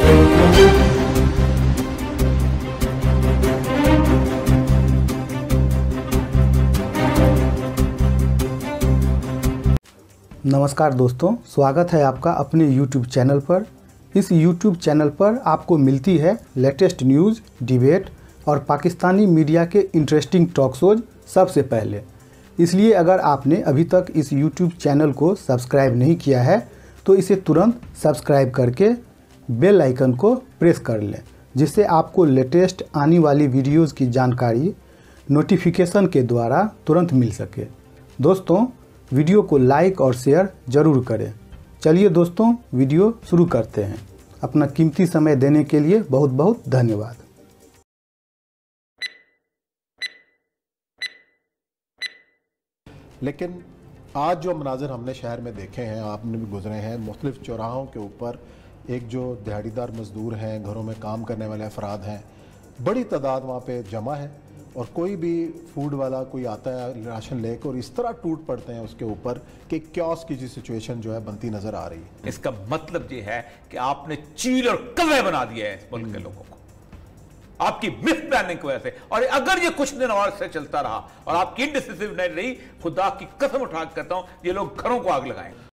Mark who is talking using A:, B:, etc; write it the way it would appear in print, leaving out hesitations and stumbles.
A: नमस्कार दोस्तों, स्वागत है आपका अपने YouTube चैनल पर। इस YouTube चैनल पर आपको मिलती है लेटेस्ट न्यूज़, डिबेट और पाकिस्तानी मीडिया के इंटरेस्टिंग टॉक शोज सबसे पहले। इसलिए अगर आपने अभी तक इस YouTube चैनल को सब्सक्राइब नहीं किया है तो इसे तुरंत सब्सक्राइब करके बेल आइकन को प्रेस कर लें, जिससे आपको लेटेस्ट आने वाली वीडियोज़ की जानकारी नोटिफिकेशन के द्वारा तुरंत मिल सके। दोस्तों, वीडियो को लाइक और शेयर ज़रूर करें। चलिए दोस्तों, वीडियो शुरू करते हैं। अपना कीमती समय देने के लिए बहुत बहुत धन्यवाद।
B: लेकिन आज जो मनाजिर हमने शहर में देखे हैं, आपने भी गुजरे हैं, मुख्तलिफ चौराहों के ऊपर एक जो दिहाड़ीदार मजदूर हैं, घरों में काम करने वाले अफराद हैं, बड़ी तादाद वहाँ पे जमा है और कोई भी फूड वाला कोई आता है राशन लेकर और इस तरह टूट पड़ते हैं उसके ऊपर कि क्योस की जो सिचुएशन जो है बनती नजर आ रही है।
C: इसका मतलब ये है कि आपने चील और कौवे बना दिया है इस मुल्क के लोगों को, आपकी मिस प्लानिंग की वजह से। और अगर ये कुछ दिन और से चलता रहा और आपकी इनडिसिसिव नहीं रही, खुदा की कसम उठा के कहता हूं ये लोग घरों को आग लगाएंगे।